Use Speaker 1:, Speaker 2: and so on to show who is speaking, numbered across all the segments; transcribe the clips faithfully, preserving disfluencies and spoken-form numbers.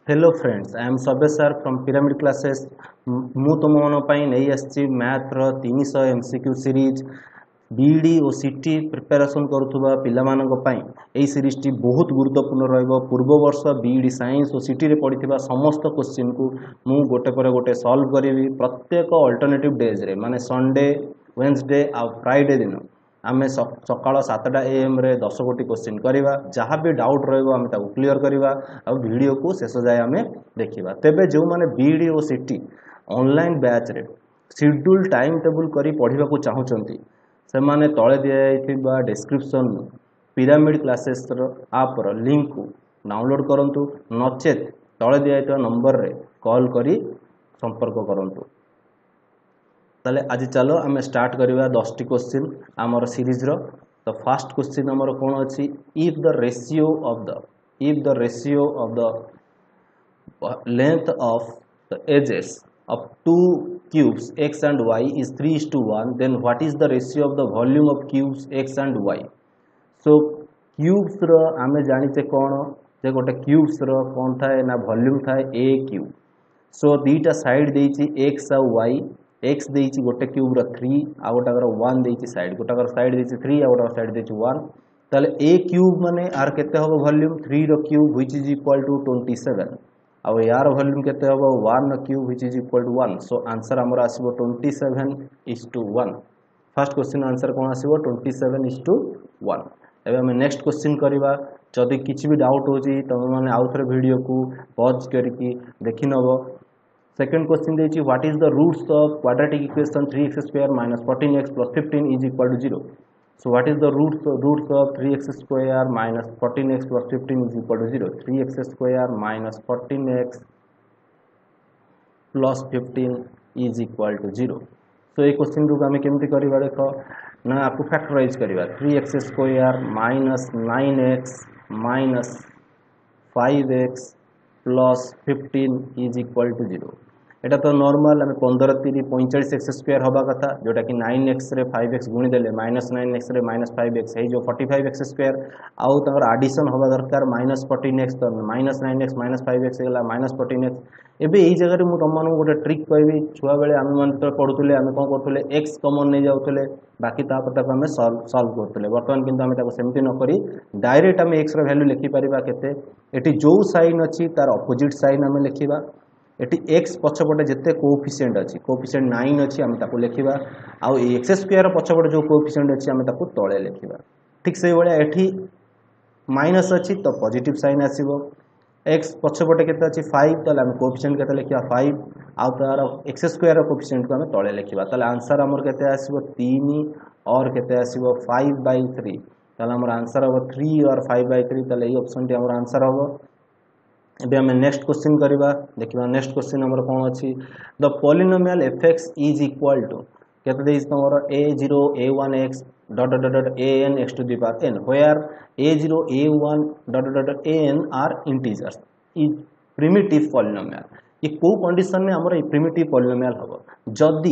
Speaker 1: Hello friends, I am Sabe sir from pyramid classes. मु तुम मन पाई नहीं आसी मैथ रो तीन सौ एमसीक्यू सीरीज बीडी और सीटी प्रिपेरेसन करुवा पिला सीरीज टी बहुत गुरुत्वपूर्ण रहिबो। पूर्व वर्ष बीडी साइंस और सीटी रे पढ़िथिबा समस्त क्वेश्चन को मु गोटे पर गोटे सॉल्व करी प्रत्येक अल्टरनेटिव डेज रे माने संडे वेडनेसडे आ फ्राइडे दिन आम सकाल सातटा एएम रे दस गोटी क्वेश्चन करवा जहाँ भी डाउट रहिबो आमे ताको क्लियर करवा आ वीडियो को शेष जाए आम देखा। तेबे जो माने बीडी और सीटी ऑनलाइन बैच रे शेड्यूल टाइम टेबल करी पढ़िबा को चाहुचंती से माने तले दिया डिस्क्रिप्शन पिरामिड क्लासेस आप लिंक को डाउनलोड करंतु नचेत तले दिया नंबर रे कॉल करी संपर्क करंतु। ताले आज चलो आम स्टार्ट करवा दस टी क्वेश्चन आमर सीरीज रो। तो फर्स्ट क्वेश्चन आमर कौन अच्छी if the ratio of the if the ratio of the length of the edges of two cubes x and y is three is to one, then what is the ratio of the volume of cubes x and y? So cubes रो आमे जानिचे कौन जे गोटे cubes रो कौन थाए ना volume थाए a cube। So दीटा साइड देइची x आ y, x देइची गोटे क्यूब रो थ्री आ गोटा कर वन देइची साइड गोटा कर साइड देइची थ्री आ गोटा साइड देइची वन। ताले a क्यूब माने आर केते होबो वॉल्यूम थ्री रो cube which is equal to twenty seven और यार वॉल्यूम केते होबो one cube which is equal to one. So answer हमर आसीबो twenty seven is to one. First question answer कोन आसीबो twenty seven is to one. एबे हम नेक्स्ट क्वेश्चन करिबा। जदि किछि भी डाउट होजी त माने आउ थरे वीडियो को पॉज करके देखि नबो। सेकंड क्वेश्चन देछि what is the roots of quadratic equation three x square minus fourteen x plus fifteen is equal to zero. So what is the roots roots of three x square minus fourteen x plus fifteen is equal to zero? three x square minus fourteen x plus fifteen is equal to zero. So ये question को हमें केमती करिबा देखो ना आपको factorize करिबा three x square minus nine x minus five x plus fifteen is equal to zero. एटा तो नॉर्मल आम पंद्रह तीन पैंचाश एक्स स्क्वायर हवा कथा जोटा कि नाइन एक्स रे फाइव एक्स गुणी देले माइनस नाइन एक्स रे माइनस फाइव एक्स है जो फोर्टी फाइव एक्स स्क्वायर आउ तंगर एडिशन हवा दरकार माइनस फोर्टीन एक्स तो minus nine x minus five x गला माइनस फोर्टीन एक्स। एबे एई जगह रे मु तुम मानू गोटे ट्रिक कहबी छुआ बेले आम मन तो पढुतले आम कोन करथले एक्स कॉमन नै जाउतले बाकी ता पर ताको आम सॉल्व सॉल्व करथले। वर्तमान किंतु आम ताको सेमति न करी डायरेक्ट आम एक्स रो वैल्यू लिखि परिबा केते एटी जो साइन अछि तार ऑपोजिट साइन आम लिखिबा। एटी एक्स पछपटे जिते कोएफिशिएंट अच्छी कोएफिशिएंट नाइन अच्छी आम ताको लिखिबा आउ एक्स स्क्वायर पछपटे जो कोएफिशिएंट अच्छी आम ताको तळे लिखिबा। ठीक से भलिया एठी माइनस अच्छी तो पॉजिटिव साइन आसीबो। एक्स पछपटे केते अच्छी फाइव तो आम कोएफिशिएंट केते लिखिबा फाइव आउ तार एक्स स्क्वायर कोएफिशिएंट को आम तळे लिखिबा। ताले आंसर हमर केते आसीबो तीन और केते आसीबो फाइव बाय थ्री। ताले हमर आंसर हो थ्री और फाइव बाय थ्री। ताले ई ऑप्शन टी हमर आंसर हो। एबे हमें नेक्स्ट क्वेश्चन करिबा। देखिबा नेक्स्ट क्वेश्चन हमर कोन अछि the polynomial f x is equal to केते देइस तमरो a zero a one x dot dot dot a n x to the power n where a zero a one dot dot dot a n are integers is primitive polynomial. ये को condition में हमर primitive polynomial हबो जदी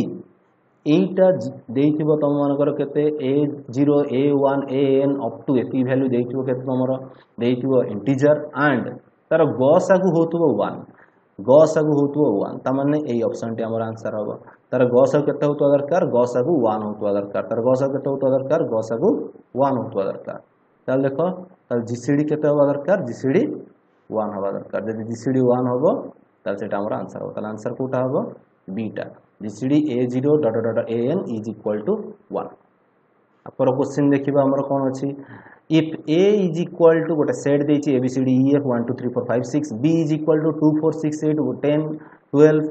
Speaker 1: एटा देइथिबो तम मानकर केते a zero a one a n up to एती वैल्यू देइथिबो केते तमरो देइथिबो इंटीजर एंड तार गसागु होतुबो वन गसागु होतुबो वन त माने एई ऑप्शन टी हमर आंसर हबो। तार गसागु केते होतुबो दरकार गसागु वन होतुबो दरकार तार गसागु केते होतुबो दरकार गसागु वन होतुबो दरकार। ताल देखो तार जीसीडी केते होबो दरकार जीसीडी वन होबो दरकार। जदि जीसीडी वन होबो ताल सेटा हमर आंसर हो। ताल आंसर कोटा होबो बीटा GCD a zero dot dot a n is equal to one. अपर क्वेश्चन देखिबा हमर कोन अछि if a is equal to गोटे सेट देछि a b c d e f one two three four five six b is equal to two four six eight ten twelve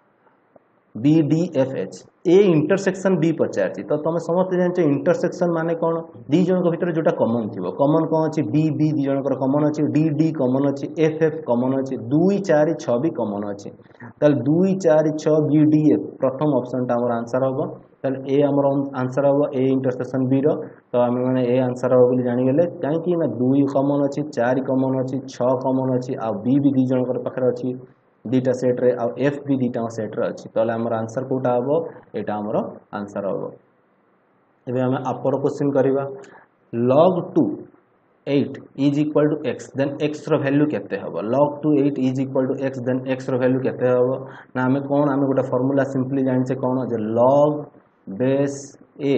Speaker 1: b d f h a intersection b पचारछि तो तमे समस्त जानछो intersection माने कोन दी जन को भीतर जोटा कॉमन थिबो कॉमन कोन अछि b b दी जन को कॉमन अछि d d कॉमन अछि f f कॉमन अछि टू फोर सिक्स भी कॉमन अछि। ताल two four six b d f प्रथम ऑप्शन ता हमर आंसर होबो। ताल ए हमर आंसर होबो a इंटरसेक्शन b रो तो हम माने ए आंसर होबो बोली जानि गेले काहे कि ना टू कॉमन अछि फोर कॉमन अछि सिक्स कॉमन अछि आ b भी दी जन को पाखर अछि दीटा सेट रे आ एफ भी दीटा सेट रे अछि। ताले हमर आंसर कोटा हबो एटा हमर आंसर हबो। एबे हम अपर क्वेश्चन करिबा log two eight is equal to x then x रो वैल्यू केते हबो log two eight is equal to x then x रो वैल्यू केते हबो ना हमें कोन हमें गोटे फार्मूला सिंपली जानि से कोन जे log base a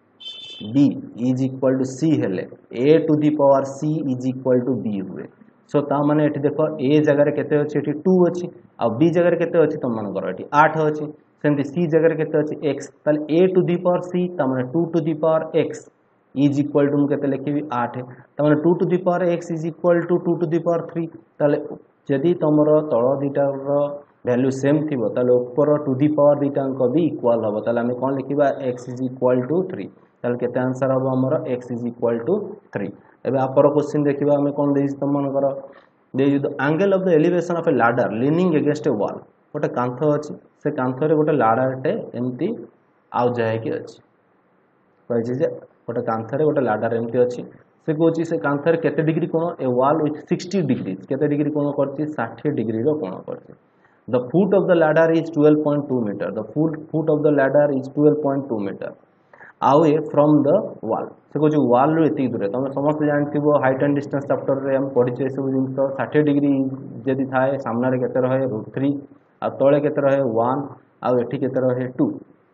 Speaker 1: b is equal to c हेले a to the power c is equal to b हुए सो ता माने एठी देखो a जगह रे केते अछि एठी टू अछि आ b जगह रे केते अछि त मन कर एठी आठ अछि सेंति c जगह रे केते अछि x ताले a to the power c ता माने two to the power x is equal to केते लिखिबी आठ ता माने two to the power x is equal to two to the power three ताले जदी तमरो तळ दिटा रो वैल्यू सेम थिबो ताले ऊपर टू दी पावर दिटा अंक भी इक्वल हबो ताले हम कोन लिखिबा x is equal to three ताले केते आंसर हबो हमरो x is equal to three एबे आपर क्वेश्चन देखिबा हम कोन देइ त मन कर देइ the angle of the elevation of a ladder leaning against a wall गोटे कांथ अछि से कांथ रे गोटे लैडरटे एम्ति आउ जाय कि अछि कहै जे गोटे कांथ रे गोटे लैडर एम्ति अछि से कहछि से कांथ रे केते डिग्री कोण a wall with sixty degree केते डिग्री कोण करछि साठ डिग्री रो कोण करछि the foot of the ladder is twelve point two metre the foot foot of the ladder is twelve point two metre away from the wall से कहछि wall रो एति दूर तमे समस्त जानथिबो हाइट एंड डिस्टेंस चैप्टर रे हम पढिछे ए सब जिंस साठ डिग्री जदी थाए सामना रे केते रहे रूट थ्री आ तळे केते रहे वन आ एठी केते रहे टू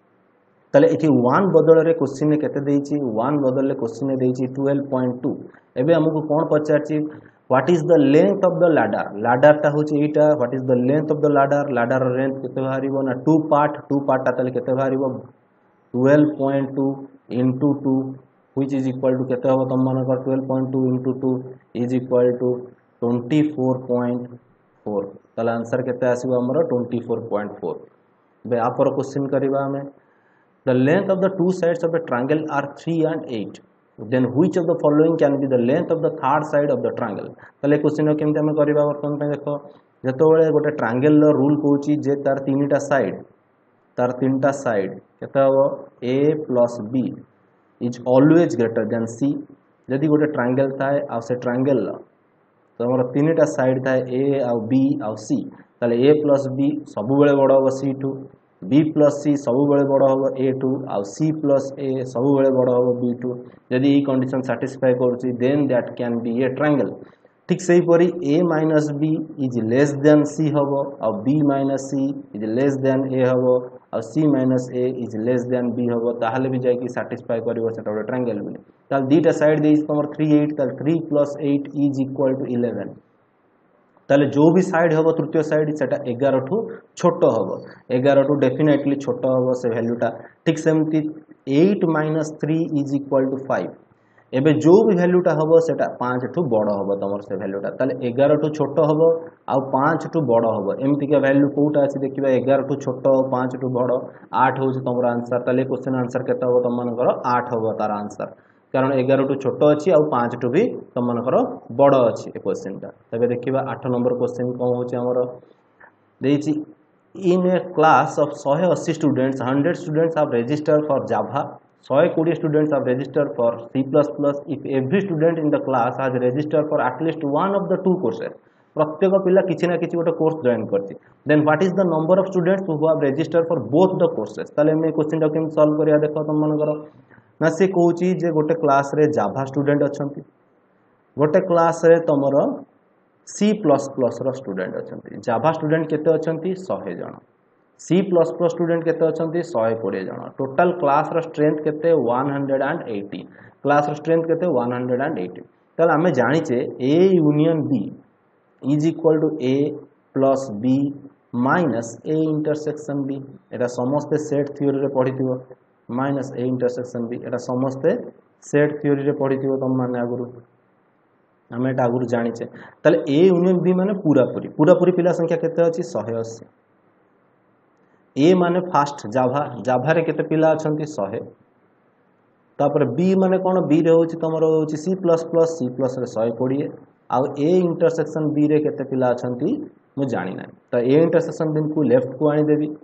Speaker 1: तले एठी वन बदल रे क्वेश्चन ने केते देइछि वन बदल रे क्वेश्चन ने देइछि ट्वेल्व पॉइंट टू एबे हमकु कोन पचारछि what is the length of the ladder ladder ता होछि एटा what is the length of the ladder ladder length केते बाहरिबो ना टू पार्ट टू पार्ट ता तले केते बाहरिबो twelve point two into two which is equal to केते हो तम मानकर twelve point two into two is equal to twenty four point four तले आंसर केते आसीबो हमरो ट्वेंटी फोर पॉइंट फोर बे आपर क्वेश्चन करिबा हमें the length of the two sides of a triangle are three and eight then which of the following can be the length of the third side of the triangle तले question केमते हम करिबा वर्तन पे देखो जतो बेले गोटे ट्रायंगल रो रूल कहूची जे तार तीनटा साइड तार तीनटा साइड केते हो a plus b is always greater than c जदि गोटे ट्रायंगल थाए आ से ट्रायंगल तो हमर तीनटा साइड थाए a uh b uh c ताले a plus b सब बेले बड़ हो c टू b plus c सब बेले बड़ हो a टू आ c plus a सब बेले बड़ हो b टू जदि ई कंडीशन सैटिस्फाई करूची then that can be a triangle ठीक सही परी a minus b is less than c हबो आ b minus c is less than a हबो आ c minus a is less than b हबो ताहले भी जाय कि सैटिस्फाई करिवो सेटा गोटे ट्रायंगल बोली ताल दीटा साइड देइ तमर थ्री एट ताल three plus eight is equal to eleven ताले जो भी साइड हबो तृतीय साइड सेटा ग्यारह ठू छोटो हबो ग्यारह ठू डेफिनेटली छोटो हबो से वैल्यूटा ठीक सेमती eight minus three is equal to five एबे जो भी वैल्यूटा हबो सेटा पाँच ठू बड़ हबो तमर से वैल्यूटा ताले ग्यारह ठू छोटो हबो आ पाँच ठू बड़ हबो एमती के वैल्यू कोटा अछि देखिबा ग्यारह ठू छोटो पाँच ठू बड़ आठ होछि तमर आंसर ताले क्वेश्चन आंसर केते हबो तम मानकर आठ हबो तार आंसर कारण ग्यारह ठू छोटो अछि आ पाँच ठू भी तम मानकर बड़ अछि ए क्वेश्चनटा तबे देखिबा आठ नंबर क्वेश्चन कोन होछि हमर देइछि in a class of one eighty students hundred students have registered for Java one twenty students have registered for C plus plus if every student in the class has registered for at least one of the two courses प्रत्येक पिला किछि ना किछि गोटे course join करछि then what is the number of students who have registered for both the courses ताले मैं question document solve करिया देखो तुम मन करो ना से कहूची जे गोटे क्लास रे जावा स्टूडेंट अछंती गोटे क्लास रे तमरो C plus plus रो स्टूडेंट अछंती जावा स्टूडेंट केते अछंती सौ जण C plus plus स्टूडेंट केते अछंती वन ट्वेंटी जण टोटल क्लास रो स्ट्रेंथ केते वन एटी क्लास रो स्ट्रेंथ केते वन एटी तले हमें जानि छे A union B is equal to A plus B minus A intersection B एटा समस्त सेट थ्योरी रे पढिथिबो minus A intersection B एटा समस्त सेट थ्योरी रे पढिथिबो तम माने आगुरु हमें एटा आगुरु जानि छे तले A यूनियन B माने पूरा पूरी पूरा पूरी पिला संख्या केते अछि वन अस्सी ए माने फास्ट जावा जावा रे केते पिला अछंती सौ तापर बी माने कोन बी रे होची तमरो होची C plus plus C plus रे वन ट्वेंटी आ ए इंटरसेक्शन बी रे केते पिला अछंती मु जानि नै त ए इंटरसेक्शन बी को लेफ्ट को आनी देबी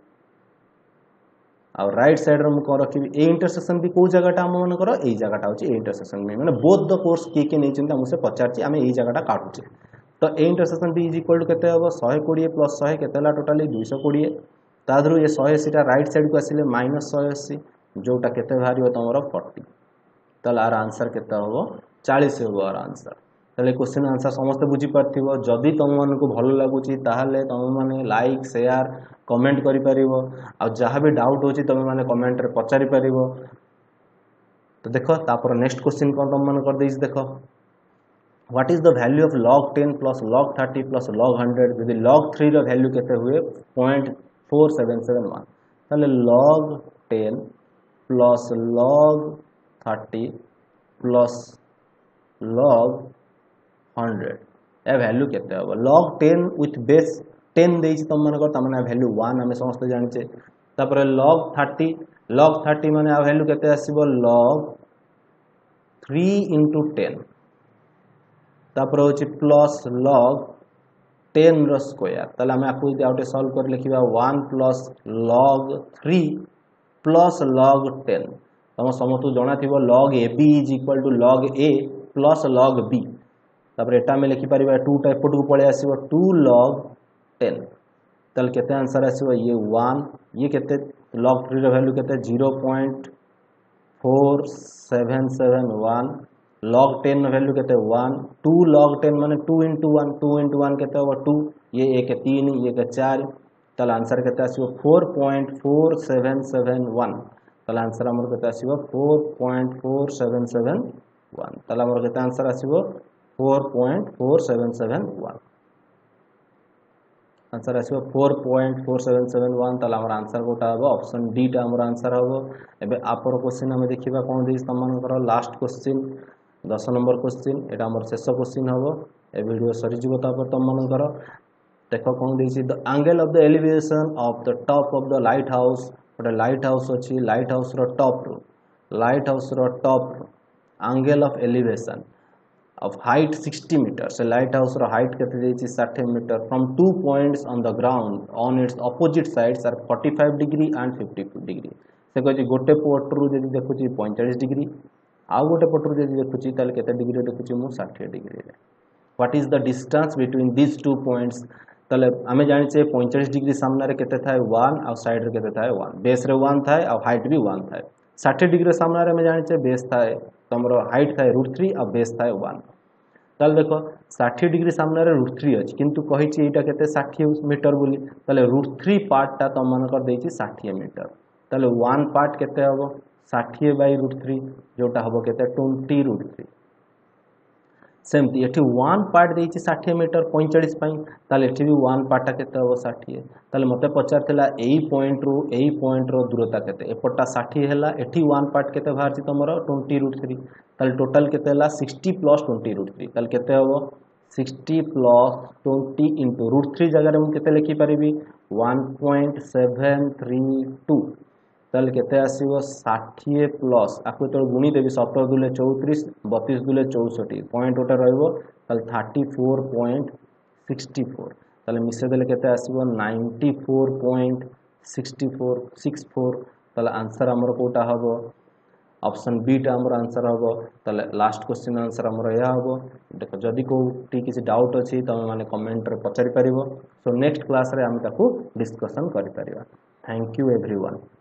Speaker 1: आ राइट साइड रे मु को रखिबी ए इंटरसेक्शन बी को जगहटा हम मन करो ए जगहटा होची ए इंटरसेक्शन बी माने बोथ द कोर्स के के नै चिंता मुसे पचारची हमें ए जगहटा काटुचे तो A intersection B is equal to केते हबो वन ट्वेंटी प्लस वन केतेला टोटली टू ट्वेंटी तादरु ये वन अस्सी टा राइट साइड को आसिले माइनस वन अस्सी जोटा केते भारी हो तमरो फोर्टी तल आर आंसर केते हबो चालीस हो आंसर। ताले क्वेश्चन आंसर समस्त बुझी पार्थिबो। जदि तुम मन को भल लागुची ताहले तुम माने लाइक शेयर कमेंट करि परिबो। आ जहाँ भी डाउट होची तुम माने कमेंट रे पचारि परिबो। तो देखो तापर नेक्स्ट क्वेश्चन कोन तुम मन कर देइस देखो। What is the value of log ten plus log thirty plus log hundred यदि log थ्री रो वैल्यू केते हुए point four seven seven one ताले log ten plus log thirty plus log hundred ए वैल्यू केते हो log ten with base ten देइछि तुम मन को तमने वैल्यू वन हमें समस्त जानिचे। तापर log थर्टी log थर्टी माने आ वैल्यू केते आसीबो log थ्री इंटू टेन तापर होची प्लस log टेन रो स्क्वायर ताले हमें आपको यदि आउटे सॉल्व कर लिखिबा one plus log three plus log ten तम समस्त जणा थिबो log ab is equal to log a plus log b तापर एटा में लिखि परिबा टू टा एपट को पळे आसीबो टू log टेन ताले केते आंसर आसीबो ये वन ये केते log थ्री रो वैल्यू केते zero point four seven seven one log ten value केते वन टू log टेन माने two into one two into one केते होबो टू ये एक तीन ये के चार ताले आंसर केते आसीबो four point four seven seven one ताले आंसर हमर केते आसीबो four point four seven seven one ताले हमर केते आंसर आसीबो four point four seven seven one answer आसीबो four point four seven seven one ताले हमर आंसर कोटा हबो ऑप्शन डी टा हमर आंसर हबो। एबे आपर क्वेश्चन हम देखिबा कोन देइस तमनकर लास्ट क्वेश्चन दस नंबर क्वेश्चन एटा हमर शेष क्वेश्चन हबो। ए वीडियो सरी जिवो तापर तमनकर देखो कोन देइछि the angle of the elevation of the top of the lighthouse गोटे लाइट हाउस अछि लाइट हाउस रो टॉप रो लाइट हाउस रो top angle of elevation of height sixty metre से लाइट हाउस रो हाइट केते देछि sixty metre from two points on the ground on its opposite sides are forty five degree and fifty degree से कहछि गोटे पटरु जदि देखुछि पैंतालीस डिग्री आ गोटे पटरु जदि देखुछि ताले केते डिग्री देखुछि मु सिक्सटी डिग्री रे। What is the distance between this two points ताले हमें जानि छे पैंतालीस डिग्री सामने रे केते थाए वन आ साइड रे केते थाए वन बेस रे वन थाए आ हाइट भी वन थाए सिक्सटी डिग्री सामने रे हमें जानि छे बेस थाए तमरो हाइट थाए रूट थ्री आ बेस थाए वन ताले देखो सिक्सटी डिग्री सामने रे रूट थ्री अछि किंतु कहि छि एटा केते सिक्सटी मीटर बोली ताले रूट थ्री पार्ट ता तम मन कर देछि सिक्सटी मीटर ताले वन पार्ट केते हबो सिक्सटी बाय रूट थ्री जोटा हबो केते ट्वेंटी रूट थ्री सेमती एठी वन पार्ट देछि सिक्सटी मीटर पैंतालीस पई ताले एठी भी वन पार्ट केते हबो सिक्सटी ताले मते पचारथिला एई पॉइंट रो एई पॉइंट रो दूरता केते एपटा सिक्सटी हैला एठी वन पार्ट केते बाहर छि तमरो ट्वेंटी रूट थ्री ताले टोटल केते हैला sixty plus twenty root three ताले केते हबो sixty plus twenty into root three जगह रे हम केते लिखि परिबी one point seven three two ताले केते आसीबो सिक्सटी प्लस आकु तो गुणी देबी सत्रह दुले चौंतीस बत्तीस दुले चौंसठ पॉइंट ओटा रहइबो ताले thirty four point sixty four ताले मिसे देले केते आसीबो ninety four point sixty four six four ताले आंसर हमर कोटा हबो ऑप्शन बी टा हमर आंसर हबो। ताले लास्ट क्वेश्चन आंसर हमर या हबो। देखो जदि को टी किसी डाउट अछि त माने कमेंट रे पचारि परिबो। सो नेक्स्ट क्लास रे हम ताकू डिस्कशन करि परिबा। Thank you everyone.